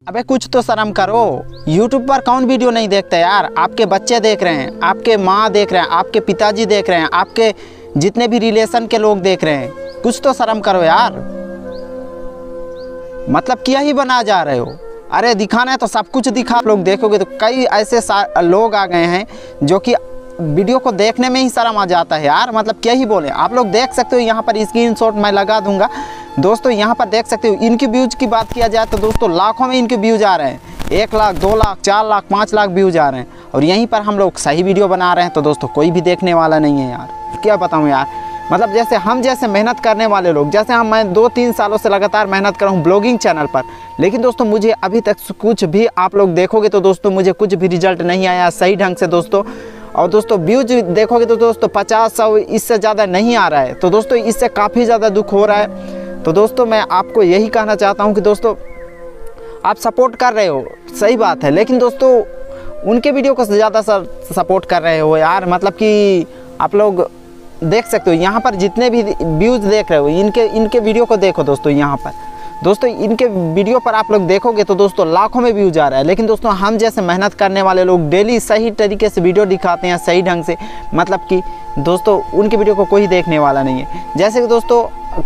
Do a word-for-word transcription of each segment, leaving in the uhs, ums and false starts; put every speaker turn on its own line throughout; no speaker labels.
अबे कुछ तो शर्म करो। यूट्यूब पर कौन वीडियो नहीं देखता यार। आपके बच्चे देख रहे हैं, आपके माँ देख रहे हैं, आपके पिताजी देख रहे हैं, आपके जितने भी रिलेशन के लोग देख रहे हैं। कुछ तो शर्म करो यार। मतलब क्या ही बना जा रहे हो। अरे दिखाना है तो सब कुछ दिखा। लोग देखोगे तो कई ऐसे लोग आ गए हैं जो कि वीडियो को देखने में ही शर्म आ जाता है यार। मतलब क्या ही बोले। आप लोग देख सकते हो, यहाँ पर स्क्रीनशॉट मैं लगा दूंगा दोस्तों। यहाँ पर देख सकते हो, इनकी व्यूज की बात किया जाए तो दोस्तों लाखों में इनके व्यूज आ रहे हैं। एक लाख, दो लाख, चार लाख, पाँच लाख व्यूज आ रहे हैं। और यहीं पर हम लोग सही वीडियो बना रहे हैं तो दोस्तों कोई भी देखने वाला नहीं है यार। क्या बताऊँ यार। मतलब जैसे हम जैसे मेहनत करने वाले लोग, जैसे हम मैं दो तीन सालों से लगातार मेहनत कर रहा हूँ ब्लॉगिंग चैनल पर, लेकिन दोस्तों मुझे अभी तक कुछ भी, आप लोग देखोगे तो दोस्तों मुझे कुछ भी रिजल्ट नहीं आया सही ढंग से दोस्तों। और दोस्तों व्यूज देखोगे तो दोस्तों पचास सौ इससे ज़्यादा नहीं आ रहा है। तो दोस्तों इससे काफ़ी ज़्यादा दुख हो रहा है। तो दोस्तों मैं आपको यही कहना चाहता हूँ कि दोस्तों आप सपोर्ट कर रहे हो, सही बात है, लेकिन दोस्तों उनके वीडियो को ज़्यादा सपोर्ट कर रहे हो यार। मतलब कि आप लोग देख सकते हो यहाँ पर जितने भी व्यूज़ देख रहे हो, इनके इनके वीडियो को देखो दोस्तों। यहाँ पर दोस्तों इनके वीडियो पर आप लोग देखोगे तो दोस्तों लाखों में व्यूज आ रहा है। लेकिन दोस्तों हम जैसे मेहनत करने वाले लोग डेली सही तरीके से वीडियो दिखाते हैं सही ढंग से, मतलब कि दोस्तों उनके वीडियो को कोई देखने वाला नहीं है। जैसे कि दोस्तों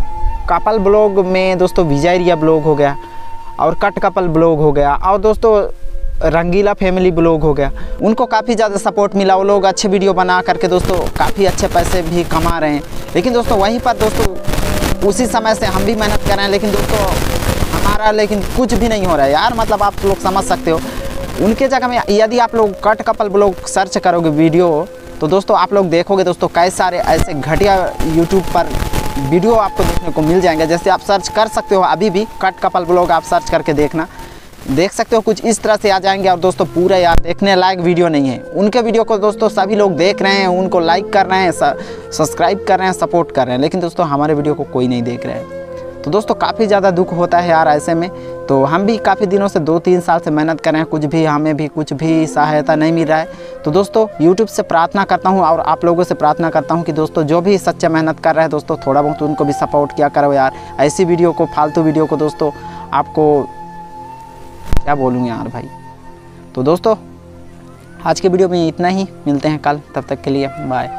कपल ब्लॉग में दोस्तों विजयरिया ब्लॉग हो गया, और कट कपल ब्लॉग हो गया, और दोस्तों रंगीला फैमिली ब्लॉग हो गया, उनको काफ़ी ज़्यादा सपोर्ट मिला। वो लोग अच्छे वीडियो बना करके दोस्तों काफ़ी अच्छे पैसे भी कमा रहे हैं। लेकिन दोस्तों वहीं पर दोस्तों उसी समय से हम भी मेहनत कर रहे हैं, लेकिन दोस्तों हमारा लेकिन कुछ भी नहीं हो रहा है यार। मतलब आप लोग समझ सकते हो। उनके जगह में यदि आप लोग कट कपल ब्लॉग सर्च करोगे वीडियो तो दोस्तों आप लोग देखोगे दोस्तों कई सारे ऐसे घटिया यूट्यूब पर वीडियो आपको देखने को मिल जाएंगे। जैसे आप सर्च कर सकते हो, अभी भी कट कपल ब्लॉग आप सर्च करके देखना, देख सकते हो कुछ इस तरह से आ जाएंगे। और दोस्तों पूरा यार देखने लायक वीडियो नहीं है। उनके वीडियो को दोस्तों सभी लोग देख रहे हैं, उनको लाइक कर रहे हैं, सब्सक्राइब कर रहे हैं, सपोर्ट कर रहे हैं, लेकिन दोस्तों हमारे वीडियो को कोई नहीं देख रहा है। तो दोस्तों काफ़ी ज़्यादा दुख होता है यार ऐसे में। तो हम भी काफ़ी दिनों से दो तीन साल से मेहनत कर रहे हैं, कुछ भी हमें भी कुछ भी सहायता नहीं मिल रहा है। तो दोस्तों यूट्यूब से प्रार्थना करता हूँ और आप लोगों से प्रार्थना करता हूँ कि दोस्तों जो भी सच्चा मेहनत कर रहे हैं दोस्तों थोड़ा बहुत उनको भी सपोर्ट किया करो यार। ऐसी वीडियो को, फालतू वीडियो को दोस्तों आपको क्या बोलूँ यार भाई। तो दोस्तों आज के वीडियो में इतना ही, मिलते हैं कल, तब तक के लिए बाय।